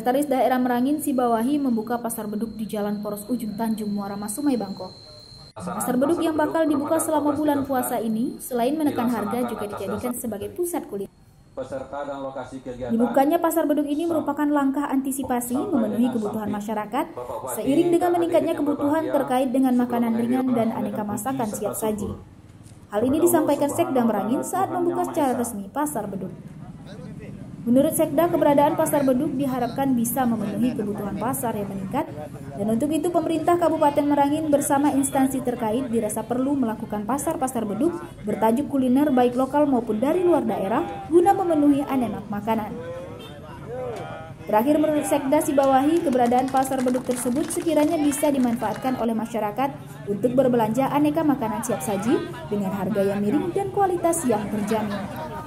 Sekretaris Daerah Merangin Sibawahi membuka pasar beduk di Jalan Poros Ujung Tanjung Muara Masumai Bangkok. Pasar beduk yang bakal dibuka selama bulan puasa ini, selain menekan harga juga dijadikan sebagai pusat kuliner. Dibukanya pasar beduk ini merupakan langkah antisipasi memenuhi kebutuhan masyarakat, seiring dengan meningkatnya kebutuhan terkait dengan makanan ringan dan aneka masakan siap saji. Hal ini disampaikan Sekda Merangin saat membuka secara resmi pasar beduk. Menurut Sekda, keberadaan pasar beduk diharapkan bisa memenuhi kebutuhan pasar yang meningkat, dan untuk itu pemerintah Kabupaten Merangin bersama instansi terkait dirasa perlu melakukan pasar-pasar beduk bertajuk kuliner baik lokal maupun dari luar daerah guna memenuhi aneka makanan. Terakhir, menurut Sekda Sibawahi, keberadaan pasar beduk tersebut sekiranya bisa dimanfaatkan oleh masyarakat untuk berbelanja aneka makanan siap saji dengan harga yang miring dan kualitas yang terjamin.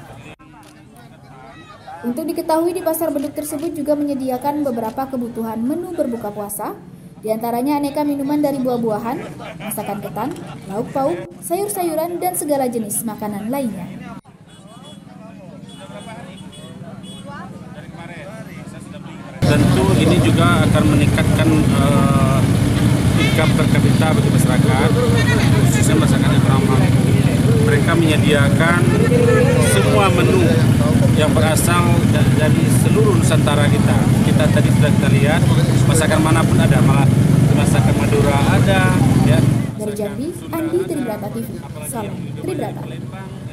Untuk diketahui, di pasar beduk tersebut juga menyediakan beberapa kebutuhan menu berbuka puasa, diantaranya aneka minuman dari buah-buahan, masakan ketan, lauk pauk, sayur-sayuran, dan segala jenis makanan lainnya. Tentu ini juga akan meningkatkan income per kapita bagi masyarakat, khususnya masyarakat yang ramah. Mereka menyediakan semua menu yang berasal dari seluruh Nusantara kita. Kita tadi sudah kita lihat, masakan manapun ada, malah masakan Madura ada. Ya. Dari Jambi, Andi Tribrata TV. Salam Tribrata.